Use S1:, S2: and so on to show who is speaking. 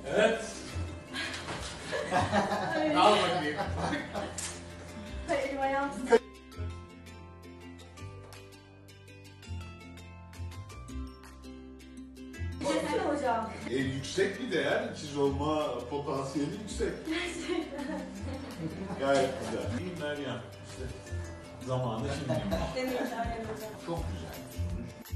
S1: Evet. Al bakayım.
S2: Elim ayağım tutuyor. Desene hocam.
S3: Yüksek bir değer, ikiz olma potansiyeli yüksek.
S2: Gerçekten.
S3: Gayet güzel. İyi Meryem, işte zamanı şimdi.
S2: Demeyin aynen hocam.
S3: Çok güzel.